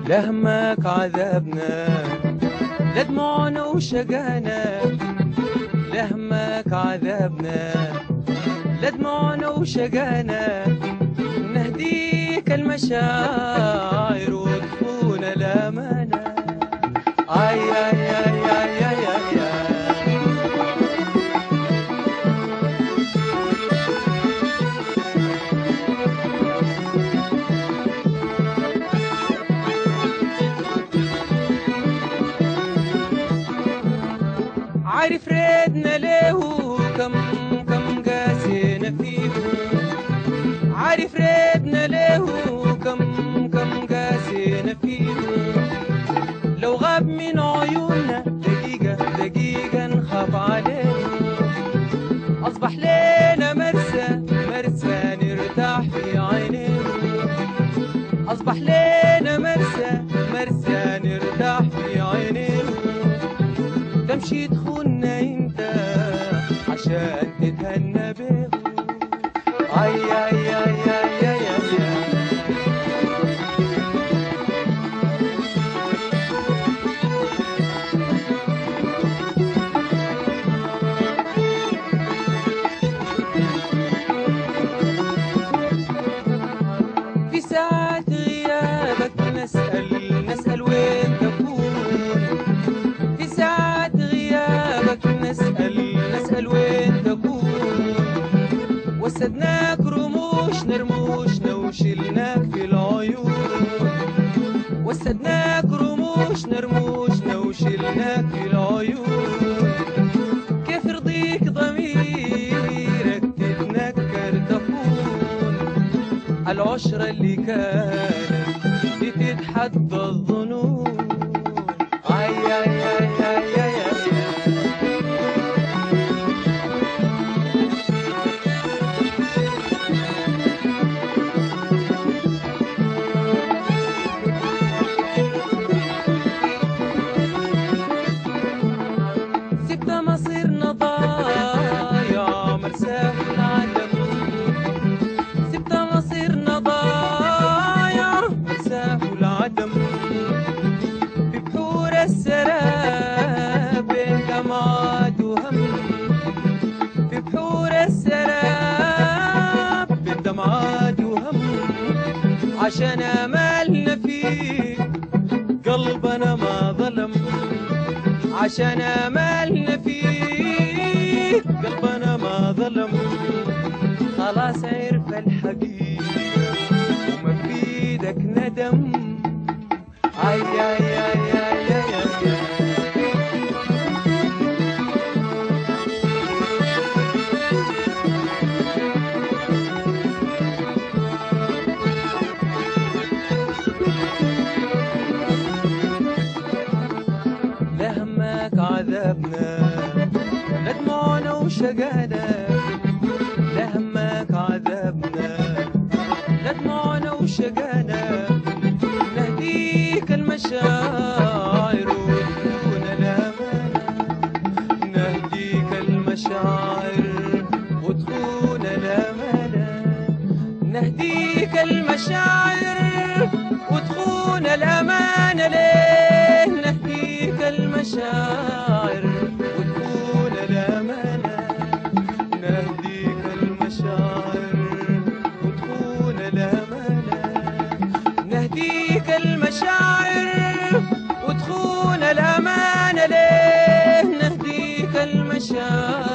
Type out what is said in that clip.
لهمك عذابنا لا دموعنا وشقانا، لهمك عذابنا لا دموعنا وشقانا، نهديك المشاعر وتكون الأمانة. آي آي آي آي آي آي آي. عارف ريدنا ليه كم قاسينا فيه، عارف ريدنا ليه كم قاسينا فيه، لو غاب من عيوننا دقيقة نخاف عليه، أصبح لينا مرسى نرتاح في عينيه، أصبح لينا مرسى نرتاح في عينيه، تمشي تخوننا انت عشان تتهنى بيه. اي اي اي اي اي اي. في ساعات غيابك نسأل وين تكون، في ساعات نسأل وين تكون، وسدناك رموشنا وشلناك في العيون، وسدناك رموشنا وشلناك في العيون، كيف يرضيك ضميرك تتنكر تخون العشرة اللي كانت بتتحدى الظنون. اي اي اي اي اي اي. سبت مصيرنا ضايع مرساه العدم، سبت مصيرنا ضايع مرساه العدم، في بحور السراب بين دمعات وهم، في بحور السراب بين دمعات وهم، عشان املنا فيك قلبنا ما ظلم، عشان املنا فيك قلبنا ما ظلم، خلاص عرف الحقيقة وما في ايدك ندم. اي اي اي اي اي اي. لهمك عذابنا لا دموعنا وشقانا، لهمك عذابنا لا دموعنا وشقانا، نهديك المشاعر وتكون الأمانة، نهديك المشاعر وتكون الأمانة، نهديك المشاعر وتكون الأمانة، ليه نهديك المشاعر وتكون الأمانة، نهديك المشاعر وتكون الأمانة، نهديك المشاعر وتكون الأمانة، ليه نهديك المشاعر